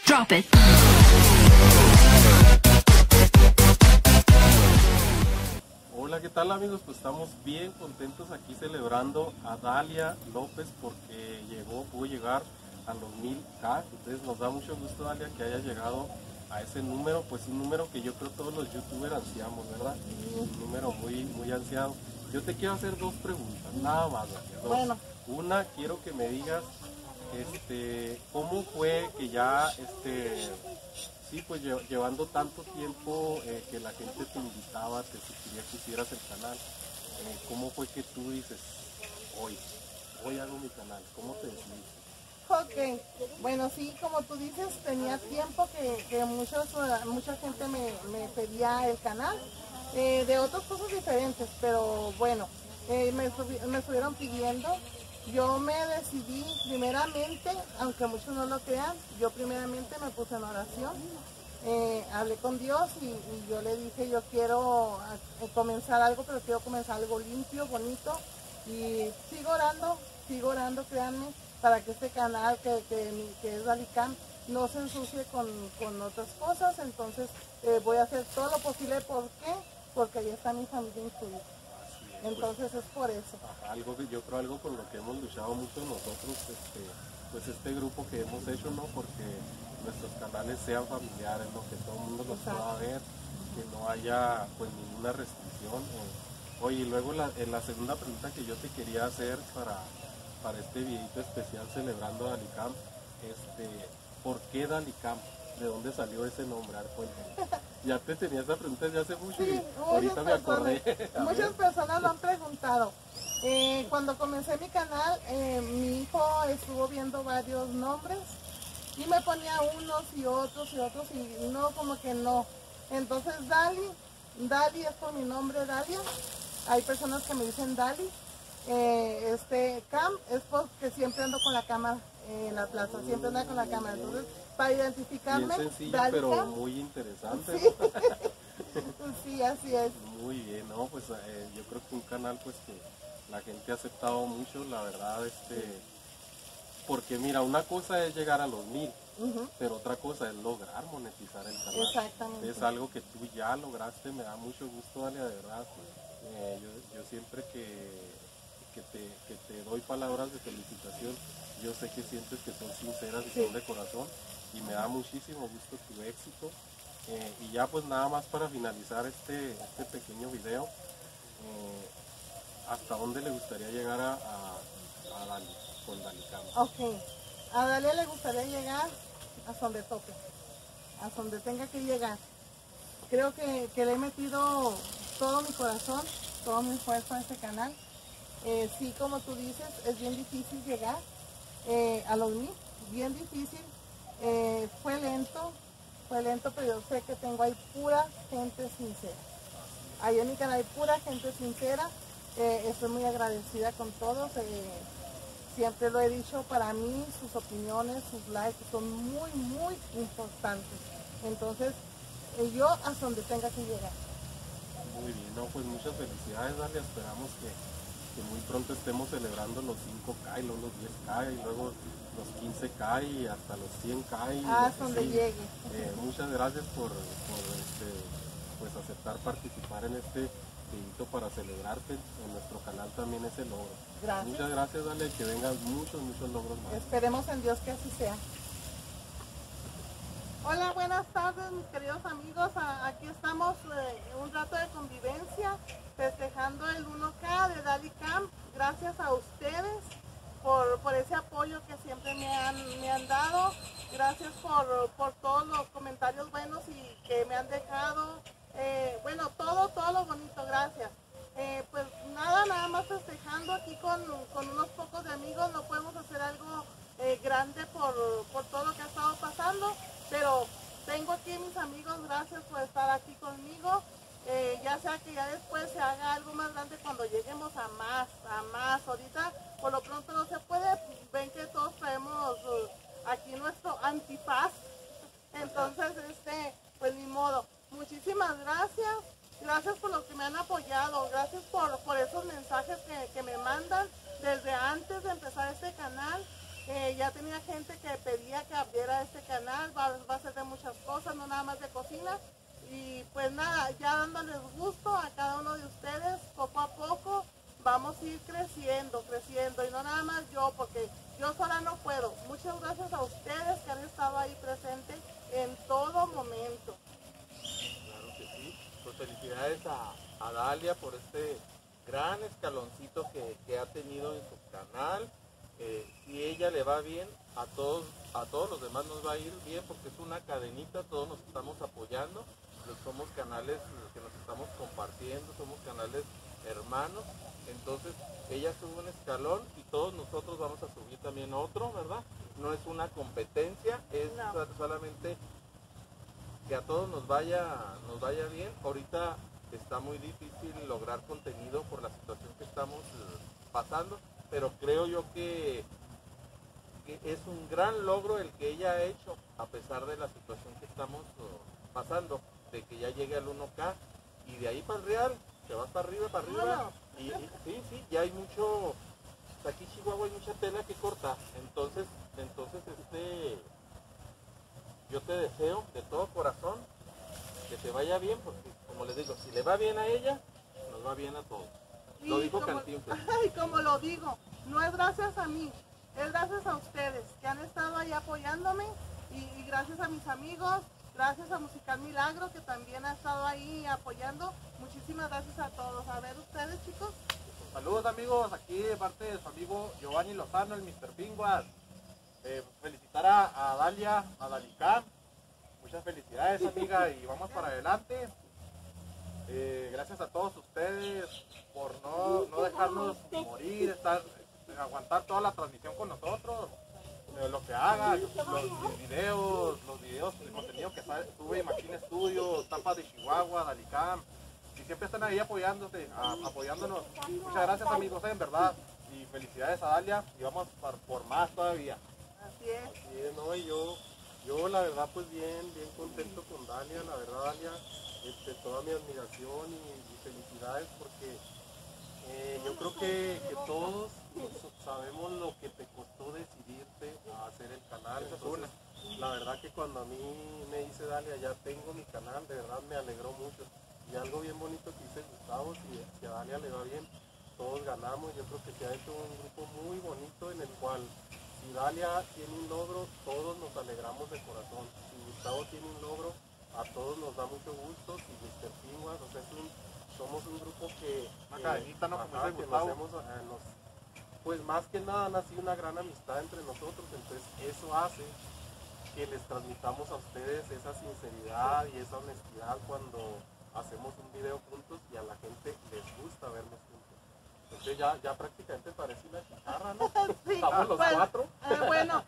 Drop it. Hola, ¿qué tal amigos? Pues estamos bien contentos aquí celebrando a Dalia López porque pudo llegar a los 1000K. Entonces nos da mucho gusto, Dalia, que haya llegado a ese número, pues un número que yo creo todos los youtubers ansiamos, ¿verdad? Un número muy ansiado. Yo te quiero hacer dos preguntas, nada más, Dalia, dos. Bueno. Una, quiero que me digas, ¿cómo fue que ya, sí, pues llevando tanto tiempo que la gente te invitaba, que si quería que hicieras el canal, ¿cómo fue que tú dices, hoy hago mi canal? ¿Cómo te decidiste? Ok, bueno, sí, como tú dices, tenía tiempo que mucha gente me pedía el canal, de otras cosas diferentes, pero bueno, me estuvieron pidiendo. Yo me decidí primeramente, aunque muchos no lo crean, yo primeramente me puse en oración, hablé con Dios y yo le dije, yo quiero comenzar algo, pero quiero comenzar algo limpio, bonito, y sigo orando, créanme, para que este canal que es Dalicam no se ensucie con otras cosas. Entonces voy a hacer todo lo posible. ¿Por qué? Porque ahí está mi familia incluida. Entonces es por eso. Yo creo algo con lo que hemos luchado mucho nosotros, pues este grupo que hemos hecho, ¿no? Porque nuestros canales sean familiares, ¿no? Que todo el mundo los pueda ver, que no haya pues ninguna restricción. Oye, y luego la segunda pregunta que yo te quería hacer para este videito especial celebrando Dalicam, ¿por qué Dalicam? ¿De dónde salió ese nombre? Ya te tenía esa pregunta desde hace mucho, sí, y ahorita me acordé. Muchas personas lo han preguntado. Cuando comencé mi canal, mi hijo estuvo viendo varios nombres y me ponía unos y otros y no, como que no. Entonces Dali es por mi nombre, Dalia. Hay personas que me dicen Dali. Cam es porque siempre ando con la cámara en la plaza, siempre ando con la cámara. Entonces, para identificarme, bien sencillo, Dalicam, pero muy interesante. sí. Sí, así es. Muy bien, ¿no? Pues yo creo que un canal pues que la gente ha aceptado mucho, la verdad, porque mira, una cosa es llegar a los 1000, pero otra cosa es lograr monetizar el canal. Exactamente. Es algo que tú ya lograste, me da mucho gusto, Dalia, de verdad. Yo siempre que te doy palabras de felicitación, yo sé que sientes que son sinceras y son de corazón, y me da muchísimo gusto tu éxito. Y ya pues nada más para finalizar este pequeño video, ¿hasta dónde le gustaría llegar a Dali, con Dalicam? Ok, a Dalia le gustaría llegar a donde toque, a donde tenga que llegar. Creo que le he metido todo mi corazón, todo mi esfuerzo a este canal. Sí, como tú dices, es bien difícil llegar a los 1000, bien difícil. Fue lento, pero yo sé que tengo ahí pura gente sincera. Ahí en mi canal hay pura gente sincera. Estoy muy agradecida con todos. Siempre lo he dicho, para mí sus opiniones, sus likes son muy importantes. Entonces, yo hasta donde tenga que llegar. Muy bien, no, pues muchas felicidades, Dalia. Esperamos que muy pronto estemos celebrando los 5K y luego los 10K y luego los 15K y hasta los 100K. Hasta donde llegue. Muchas gracias por pues aceptar participar en este videito para celebrarte. En nuestro canal también ese logro. Gracias. Muchas gracias, Dalia, y que vengan muchos logros más. Esperemos en Dios que así sea. Hola, buenas tardes mis queridos amigos. Aquí estamos un rato de convivencia, festejando el 1K de Dalicam. Gracias a ustedes por ese apoyo que siempre me han dado. Gracias por todos los comentarios buenos y que me han dejado. Bueno, todo lo bonito, gracias. Pues nada más festejando aquí con unos pocos de amigos. No podemos hacer algo grande por todo lo que ha estado pasando, pero tengo aquí mis amigos, gracias por estar aquí conmigo. Ya sea que ya después se haga algo más grande cuando lleguemos a más. Ahorita por lo pronto no se puede. Ven que todos traemos aquí nuestro antifaz. Entonces pues ni modo. Muchísimas gracias. Gracias por los que me han apoyado. Gracias por esos mensajes que me mandan desde antes de empezar este canal. Ya tenía gente que pedía que abriera este canal, va a ser de muchas cosas, no nada más de cocina. Y pues nada, ya dándoles gusto a cada uno de ustedes, poco a poco vamos a ir creciendo, y no nada más yo, porque yo sola no puedo. Muchas gracias a ustedes que han estado ahí presentes en todo momento. Claro que sí. Pues felicidades a Dalia por este gran escaloncito que ha tenido en su canal. Si ella le va bien, a todos los demás nos va a ir bien, porque es una cadenita, todos nos estamos apoyando, somos canales que nos estamos compartiendo, somos canales hermanos. Entonces ella sube un escalón y todos nosotros vamos a subir también otro, ¿verdad? No es una competencia, es solamente que a todos nos vaya bien. Ahorita está muy difícil lograr contenido por la situación que estamos pasando, pero creo yo que es un gran logro el que ella ha hecho, a pesar de la situación que estamos pasando, de que ya llegue al 1K y de ahí para el real, que va para arriba, y sí, ya hay mucho, aquí en Chihuahua hay mucha tela que cortar. Entonces yo te deseo de todo corazón que te vaya bien, porque como les digo, si le va bien a ella, nos va bien a todos. Y lo dijo Cantinflas. Y como lo digo, no es gracias a mí, es gracias a ustedes que han estado ahí apoyándome, y gracias a mis amigos, gracias a Musical Milagro, que también ha estado ahí apoyando. Muchísimas gracias a todos. A ver ustedes, chicos. Saludos amigos, aquí de parte de su amigo Giovanni Lozano, el Mr. Pinguas. Felicitar a Dalia, a Dalicam. Muchas felicidades, amiga, y vamos para adelante. Gracias a todos ustedes por no dejarnos morir, aguantar toda la transmisión con nosotros. Lo que haga, los videos, el contenido que sube Machine Studio, Tapas de Chihuahua, Dalicam, y siempre están ahí apoyándonos. Muchas gracias amigos, en verdad, y felicidades a Dalia, y vamos por más todavía. Así es. Así es, ¿no? Y yo la verdad pues bien contento con Dalia, la verdad Dalia, toda mi admiración y felicidades, porque yo creo que todos sabemos lo que te costó decidirte a hacer el canal. Entonces, la verdad que cuando a mí me dice Dalia, ya tengo mi canal, de verdad me alegró mucho. Y algo bien bonito que dice Gustavo, si a Dalia le va bien, todos ganamos. Yo creo que se ha hecho un grupo muy bonito en el cual, si Dalia tiene un logro, todos nos alegramos de corazón. Si Gustavo tiene un logro, a todos nos da mucho gusto. Si Mr. Pinguas, o sea, somos un grupo que pues más que nada ha nacido una gran amistad entre nosotros. Entonces eso hace que les transmitamos a ustedes esa sinceridad y esa honestidad cuando hacemos un video juntos, y a la gente les gusta vernos juntos. Entonces ya prácticamente parece una chicharra, ¿no? Sí, estamos los cuatro. Bueno,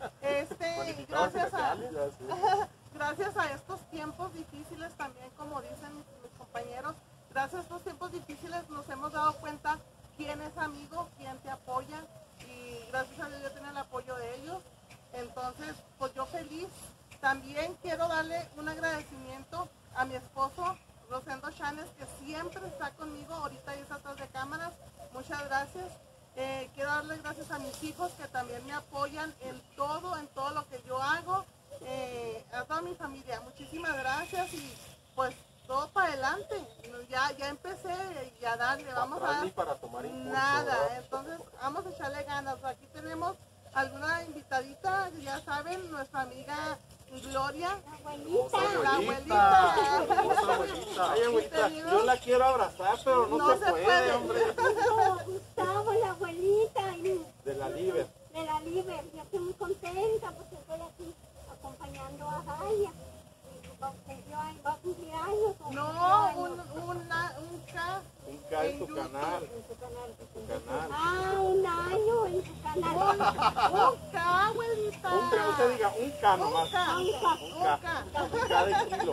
gracias a estos tiempos difíciles también, como dicen mis compañeros, gracias a estos tiempos difíciles nos hemos dado cuenta quién es amigo, quién te apoya, y gracias a Dios yo tengo el apoyo de ellos. Entonces, pues yo feliz. También quiero darle un agradecimiento a mi esposo, Rosendo Chanes, que siempre está conmigo, ahorita ya está atrás de cámaras. Muchas gracias. Quiero darle gracias a mis hijos, que también me apoyan en todo lo que yo hago, a toda mi familia. Muchísimas gracias, y pues todo para adelante. Ya empecé y a darle, vamos a para tomar impulso, nada, ¿verdad? entonces vamos a echarle ganas. Aquí tenemos alguna invitadita, ya saben, nuestra amiga Gloria, La abuelita. Ay, abuelita, yo la quiero abrazar, pero no se puede, hombre. Gustavo, la abuelita De la Liber. de la Liber, yo estoy muy contenta porque estoy aquí acompañando a Dalia. Va a cumplir años. No, un K en su canal. En su canal. Su canal. Ah, un año en su canal. un K, abuelita. Usted diga un K nomás. Un K. De kilo.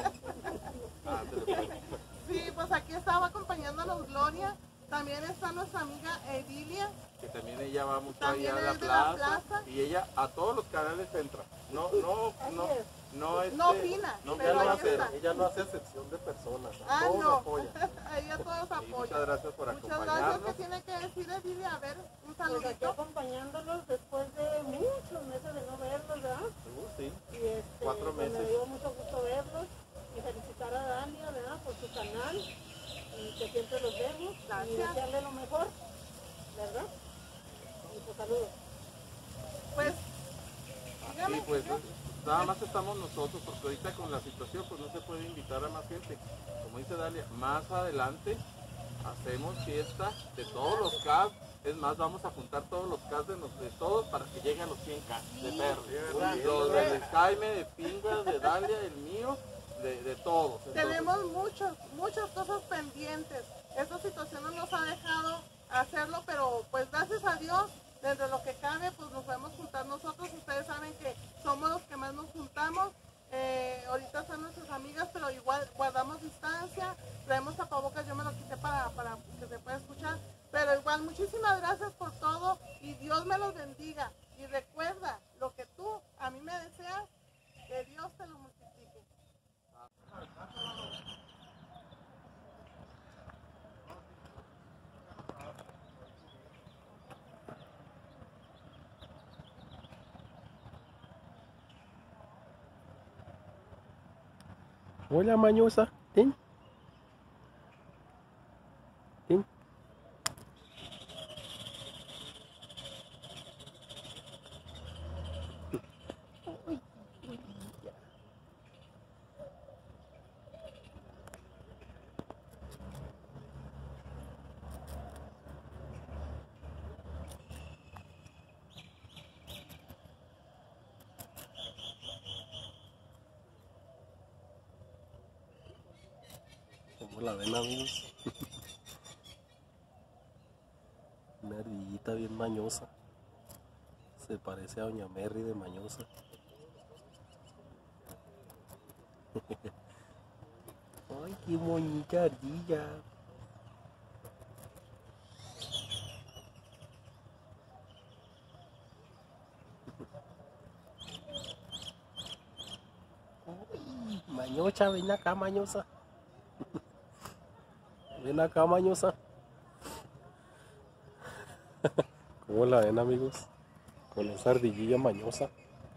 Sí, pues aquí estaba acompañándonos Gloria. También está nuestra amiga Edilia. Que también ella va mucho También allá a es de la la plaza, plaza. y ella a todos los canales entra. no opina, no, pero ahí hace, está. Ella no hace excepción de personas, Ah, todos no, apoyan. ella todos Sí, apoyan. muchas gracias por Muchas gracias. acompañarnos. ¿Qué tiene que decir Edilia? A ver, un Pues aquí saludito. acompañándolos después de muchos meses de no verlos, ¿verdad? Sí, Y 4 pues me meses. dio mucho gusto verlos y felicitar a Dalia, ¿verdad? Por su canal y que siempre los vemos y Gracias. desearle lo mejor, ¿verdad? Y pues saludos. Pues, Sí, dígame. pues nada más estamos nosotros, porque ahorita con la situación pues no se puede invitar a más gente. Como dice Dalia, más adelante hacemos fiesta de todos los cast. Es más, vamos a juntar todos los cast de todos para que lleguen a los 100 cast de perros. Los de Jaime, de Pinguas, de Dalia, el mío, de todos. Entonces, Tenemos muchas cosas pendientes. Esta situación no nos ha dejado hacerlo, pero pues gracias a Dios, desde lo que cabe, pues nos podemos juntar nosotros. Ustedes saben que somos los que más nos juntamos. Ahorita están nuestras amigas, pero igual guardamos distancia, traemos tapabocas, yo me lo quité para que se pueda escuchar. Pero igual, muchísimas gracias por todo y Dios me los bendiga. Y recuerda, lo que tú a mí me deseas, que Dios te lo multiplique. Hola, mañosa. Ten. Ten. ¿Cómo la ven, amigos? Una ardillita bien mañosa. Se parece a Doña Merry de mañosa. Ay, qué bonita ardilla. Ay, mañosa, ven acá, mañosa. Ven acá, mañosa. ¿Cómo la ven, amigos? Con esa ardillilla mañosa.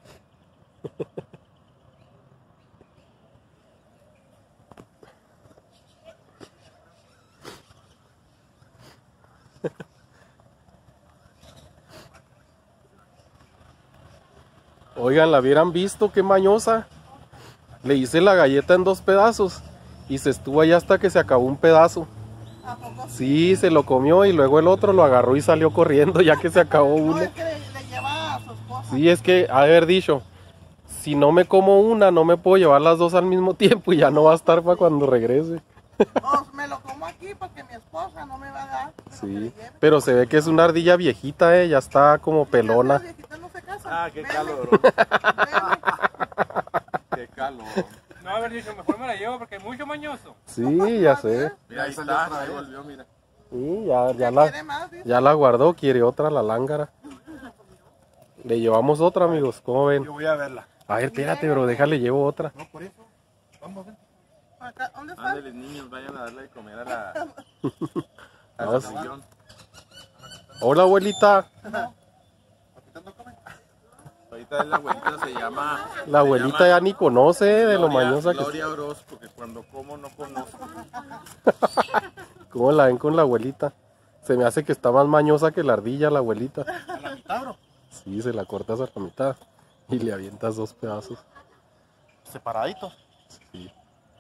Oigan, ¿la hubieran visto? ¡Qué mañosa! Le hice la galleta en 2 pedazos y se estuvo ahí hasta que se acabó un pedazo. ¿A poco? Sí, se lo comió y luego el otro lo agarró y salió corriendo ya que se acabó No, uno. es que le lleva a su esposa. Sí, es que haber dicho, si no me como una, no me puedo llevar las 2 al mismo tiempo y ya no va a estar para cuando regrese. No, me lo como aquí porque mi esposa no me va a dar. Pero que Sí, le lleve. pero se ve que es una ardilla viejita, ya está como pelona. Las viejitas no se casan. Ah, qué Veme, calor. veme. Qué calor. No haber dicho, mejor me la llevo porque es mucho mañoso. Sí, ya sé. Mira, ahí está, ahí volvió, mira. Sí, ya ¿Quiere la, más, dice? ya la guardó, quiere otra, la lángara. Le llevamos otra, amigos, ¿cómo ven? Yo voy a verla. A ver, espérate, bro, déjale, llevo otra. No, por eso. Vamos, ven. Acá, ¿dónde está? Ándale, niños, vayan a darle de comer a la... Vamos. al sillón. Hola, abuelita. Papita no come. Ahorita la abuelita se llama... La abuelita ya ni conoce de lo mañosa que Gloria Orozco, que cuando como no conozco. ¿Cómo la ven con la abuelita? Se me hace que está más mañosa que la ardilla, la abuelita. A la mitad, bro. Sí, se la cortas a la mitad y le avientas 2 pedazos. Separaditos. Sí.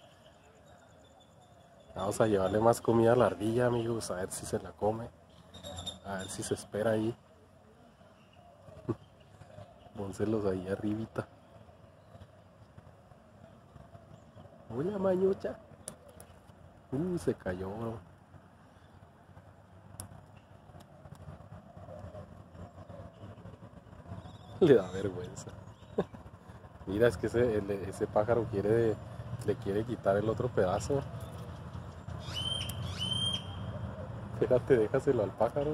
Vamos a llevarle más comida a la ardilla, amigos, a ver si se la come. A ver si se espera ahí. Pónselos ahí arribita. Hola, mañocha. Se cayó, bro. Le da vergüenza. Mira, es que ese pájaro le quiere quitar el otro pedazo. Espérate, déjaselo al pájaro.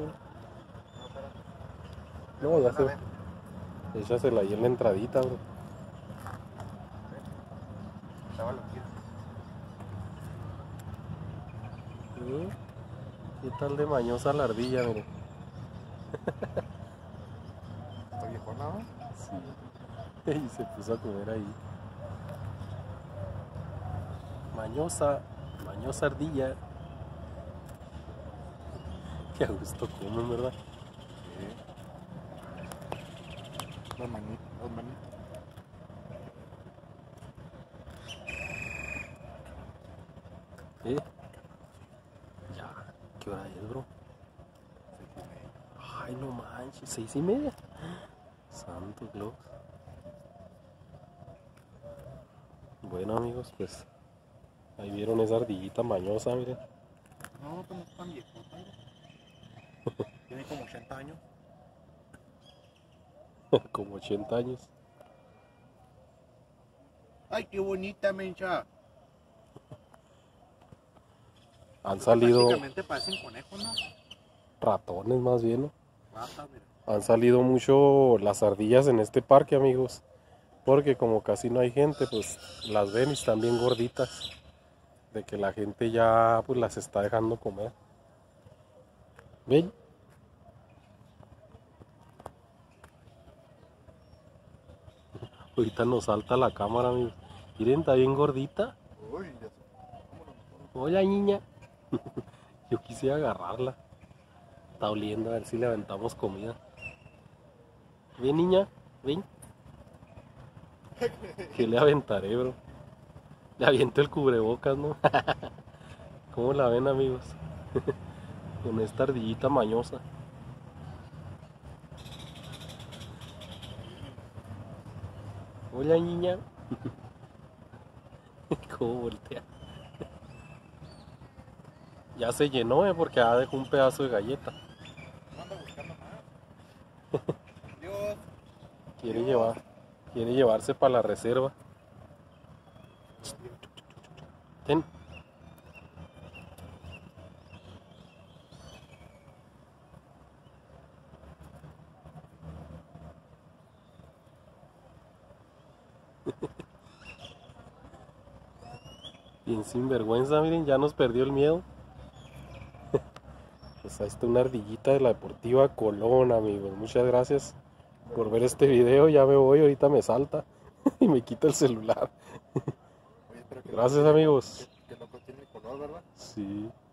No, ya se... Échasela ahí en la entradita, bro. Estaba loquito. ¿Qué tal de mañosa la ardilla, mire? ¿Está viejona, no? Sí. Y se puso a comer ahí. Mañosa ardilla. Qué a gusto comen, ¿verdad? Sí. Las manitas. Ya, ¿qué hora es, bro? Ay, no manches, 6:30. Santo Claus. Bueno, amigos, pues ahí vieron esa ardillita mañosa, miren. No, pues no es tan viejota. Tiene como 80 años. Como 80 años. Ay, qué bonita, mencha. Han salido Prácticamente parecen conejos, ¿no? ratones más bien, ¿no? Rata, mira. Han salido mucho las ardillas en este parque, amigos. Porque como casi no hay gente, pues las ven y están bien gorditas. De que la gente ya pues las está dejando comer. ¿Ven? Ahorita nos salta la cámara, amigos. Miren, está bien gordita. Uy, ya sé. Hola, niña. Yo quise agarrarla. Está oliendo, a ver si le aventamos comida. Ven, niña, ven. ¿Qué le aventaré, bro? Le aviento el cubrebocas, ¿no? ¿Cómo la ven, amigos? Con esta ardillita mañosa. Hola, niña. ¿Cómo voltea? Ya se llenó, porque dejó un pedazo de galleta. No ando buscando más. Dios. Quiere llevarse para la reserva. Ten. Bien sinvergüenza, miren, ya nos perdió el miedo. Pues ahí está una ardillita de la Deportiva Colón, amigos. Muchas gracias por ver este video. Ya me voy, ahorita me salta y me quita el celular. Oye, espero que Gracias, amigos. Que no contiene color, ¿verdad? Sí.